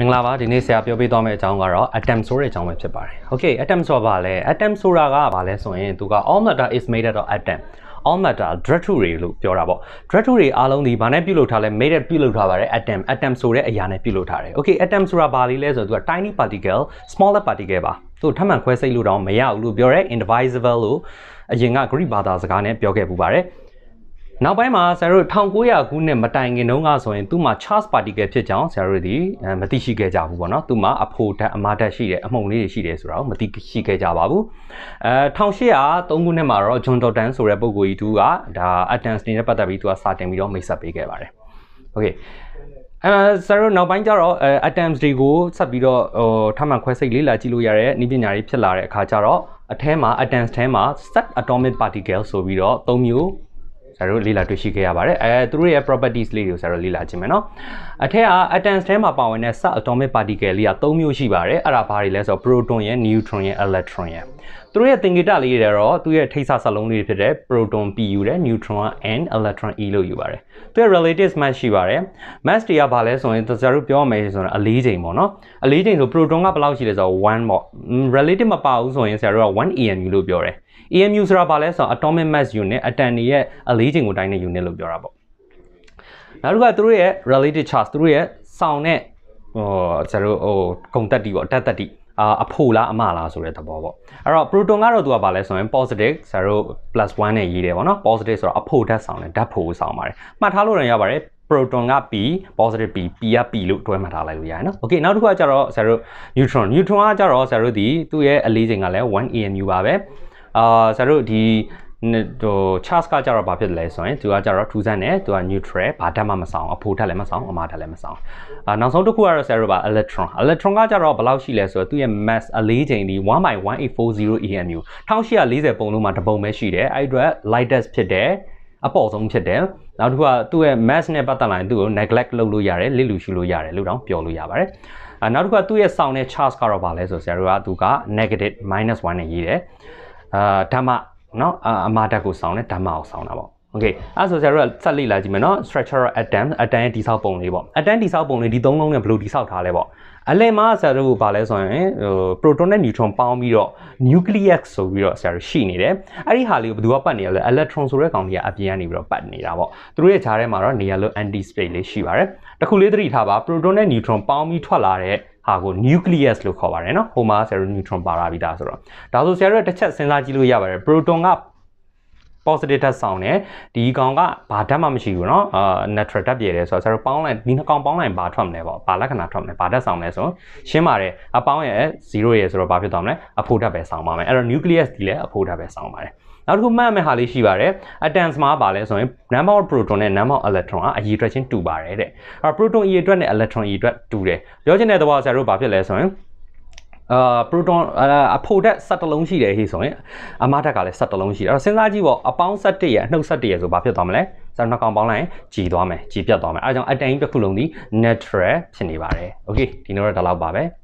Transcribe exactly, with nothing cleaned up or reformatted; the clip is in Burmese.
မင်္ဂလာပါဒီနေ့ဆရာပြောပြသွားမယ့်အကြောင်းကတော့ atom ဆိုတဲ့အကြောင်းပဲဖြစ်ပါတယ် Okay atom ဆိုတာဘာလဲ atom ဆိုတာကဘာလဲဆိုရင်သူက all matter is made out of atom all matter ဓာတ်ထုတွေလို့ပြောတာပေါ့ဓာတ်ထုတွေအားလုံးဒီဘာနဲ့ပြုလုပ်ထားလဲ made ပြုလုပ်ထားပါတယ် atom atom ဆိုတဲ့အရာနဲ့ပြုလုပ်ထားတယ် Okay atom ဆိုတာဘာလေးလဲဆိုတော့သူက tiny particle smaller particle ပါသူထပ်မံခွဲစိတ်လို့တော့မရဘူးလို့ပြောရဲ indivisible လို့အရင်က Greek ဘာသာစကားနဲ့ပြောခဲ့ပူပါတယ်နောက်ပိုင်းမှာဆရာတို့nineteen hundredခုနှစ်မတိုင်ခင်တုန်းကဆိုရင်သူ့မှာ charge particle ဖြစ်ကြောင်းဆရာတို့ဒီမသိရှိခဲ့ကြဘူးပေါ့နော်သူ့မှာအဖိုဓာတ်အမာဓာတ်ရှိတယ်အမှုန်လေးတွေရှိတယ်ဆိုတာကိုမသိရှိခဲ့ကြပါဘူးအဲeighteen oh threeခုနှစ်မှာတော့ John Dalton ဆိုတဲ့ပုဂ္ဂိုလ်ကြီးသူကဒါ atoms တွေနဲ့ပတ်သက်ပြီးသူကစာတင်ပြီးတော့မိတ်ဆက်ပေးခဲ့ပါတယ် Okay အဲဆရာတို့နောက်ပိုင်းကျတော့ atoms တွေကိုဆက်ပြီးတော့ဟိုထပ်မံခွဲစိတ်လေ့လာကြည့်လို့ရတဲ့နည်းပညာတွေဖြစ်လာတဲ့အခါကျတော့အထဲမှာ atoms ထဲမှာ set atomic particle ဆိုပြီးတော့သုံးမျိုးဆရာတို့လေ့လာတွေ့ရှိခဲ့ရပါတယ်အဲသူတို့ရဲ့ properties လေးတွေကိုဆရာတို့လေ့လာကြည့်မယ်နော်အထက်က atoms ထဲမှာပါဝင်တဲ့ sub atomic particle လေးကသုံးမျိုးရှိပါတယ်အဲ့ဒါဘာတွေလဲဆိုတော့ proton ရဲ့ neutron ရဲ့ electron ရဲ့သူတို့ရဲ့သင်္ကေတလေးတွေတော့သူရဲ့ထိပ်စစလုံးလေးတွေဖြစ်တဲ့ proton p ယူတယ် neutron n electron e လို့ယူပါတယ်သူရဲ့ relative mass ရှိပါတယ် mass တွေကဘာလဲဆိုရင်ဆရာတို့ပြောမယ်ဆိုတော့အလေးချိန်ပေါ့နော်အလေးချိန်ဆို proton ကဘယ်လောက်ရှိလဲဆိုတော့one ပေါ့ relative မပါဘူးဆိုရင်ဆရာတို့ကone E M U လို့ပြောတယ်E M U ဆိုတာဘာလဲဆိုတော့ atomic mass unit atom တွေရဲ့အလေးချိန်ကိုတိုင်းတဲ့ unit လို့ပြောတာပေါ့နောက်တစ်ခါသူတို့ရဲ့ relative charge သူတို့ရဲ့ဆောင်တဲ့ဟိုဆရာတို့ဟိုဂုဏ်တက်တီပေါ့တက်တက်တီအာအဖို့လားအမလားဆိုတဲ့သဘောပေါ့အဲ့တော့ proton ကတော့သူကဘာလဲဆိုရင် positive ဆရာတို့ plus one နဲ့ရေးတယ်ပေါ့နော် positive ဆိုတော့အဖို့ဓာတ်ဆောင်တယ်ဓာတ်ဖို့ဆောင်ပါတယ်မှတ်ထားလို့ရပါတယ် proton က p positive p p က p လို့တွဲမှတ်ထားလိုက်လို့ရတယ်နော် Okay နောက်တစ်ခုကကျတော့ဆရာတို့ neutron neutron ကကျတော့ဆရာတို့ဒီသူ့ရဲ့အလေးချိန်ကလည်းone E M U ပါပဲအာဆရာတို့ဒီဟို charge ကကြတော့ဘာဖြစ်လဲဆိုရင်သူကကြတော့ထူးဆန်းတယ်သူက neutral ဘာဓာတ်မှမဆောင်အဖိုဓာတ်လည်းမဆောင်အမာဓာတ်လည်းမဆောင်အာနောက်ဆုံးတစ်ခုကတော့ဆရာတို့ပါ electron electron ကကြတော့ဘယ်လောက်ရှိလဲဆိုတော့သူရဲ့ mass အလေးချိန်ဒီone by one eight four zero E M U eighteen fortyပုံလုံးမှာတစ်ပုံပဲရှိတယ်အဲ့အတွက် lightest ဖြစ်တယ်အပေါ်ဆုံးဖြစ်တယ်နောက်တစ်ခုကသူ့ရဲ့ mass နဲ့ပတ်သက်လာရင်သူ့ကို neglect လုပ်လို့ရတယ်လစ်လူရှုလို့ရတယ်လို့တောင်ပြောလို့ရပါတယ်အာနောက်တစ်ခုကသူ့ရဲ့ဆောင်တဲ့ charge ကတော့ဘာလဲဆိုဆရာတို့ကသူက negative minus one နဲ့ရေးတယ်အာဓမ္မနော်အမာဓာတ်ကိုစောင်းတယ်ဓမ္မကိုစောင်းတာပေါ့ Okay အဲ့ဆိုဆရာတို့ကဆက်လေ့လာကြည့်မယ်နော် structural atom atom ရဲ့တိဆောက်ပုံလေးပေါ့ atom တိဆောက်ပုံလေးဒီသုံးလုံးနဲ့ဘယ်လိုတိဆောက်ထားလဲပေါ့အလယ်မှာဆရာတို့ကဘာလဲဆိုရင်ဟို proton နဲ့ neutron ပေါင်းပြီးတော့ nucleus ဆိုပြီးတော့ဆရာတို့ရှိနေတယ်အဲ့ဒီဟာလေးကိုဘယ်သူကပတ်နေရလဲ electron ဆိုတဲ့ကောင်ကြီးကအပြင်ကနေပြီးတော့ပတ်နေတာပေါ့သူတို့ရဲ့ခြားထဲမှာတော့နေရာလို့ anti space လေးရှိပါတယ်တခုလေးသတိထားပါ proton နဲ့ neutron ပေါင်းပြီးထွက်လာတဲ့ဟာကို nucleus လို့ခေါ်ပါတယ်နော်ဟိုမှာဆရာတို့ neutron ပါလာပြီးသားဆိုတော့ဒါဆိုဆရာတို့တစ်ချက်စဉ်းစားကြည့်လို့ရပါတယ် proton က positive ဓာတ်ဆောင်တယ်ဒီကောင်ကဘာဓာတ်မှမရှိဘူးเนาะအာ neutral ဓာတ်ပြည့်တယ်ဆိုတော့ဆရာတို့ပေါင်းလိုက်ဒီနှစ်ကောင်ပေါင်းလိုက်ဘာထွက်မလဲပေါ့ဘာလက္ခဏာထွက်မလဲဘာဓာတ်ဆောင်လဲဆိုရှင်းပါတယ်အပေါင်းရဲ့zeroရဲ့ဆိုတော့ဘာဖြစ်သွားမလဲအဖို့ဓာတ်ပဲဆောင်ပါမယ်အဲ့တော့ nucleus ဒီလည်းအဖို့ဓာတ်ပဲဆောင်ပါတယ်နောက်တစ်ခုမှတ်မဲ့ဟာလေးရှိပါတယ် atoms မှာပါလဲဆိုရင် number of proton နဲ့ number of electron ကအရေးအတွက်ချင်းတူပါတယ်တဲ့အဲ့ proton အရေးအတွက်နဲ့ electron အရေးအတွက်တူတယ်ပြောချင်တဲ့သဘောဆရာတို့ဘာဖြစ်လဲဆိုရင်အာ proton အဖို့ဓာတ်sevenလုံးရှိတယ်ဟေ့ဆိုရင်အမာဓာတ်ကလည်းsevenလုံးရှိတယ်အဲ့တော့စဉ်းစားကြည့်ပေါ့အပေါင်းsevenရဲ့အနှုတ်sevenရဲ့ဆိုဘာဖြစ်သွားမလဲဆရာနှစ်ကောင်ပေါင်းလိုက်ရင်ကြည်သွားမယ်ကြည်ပြတ်သွားမယ်အဲဒါကြောင့် atom တစ်ခုလုံးဒီ neutral ဖြစ်နေပါတယ် Okay ဒီနေ့တော့ဒါလောက်ပါပဲ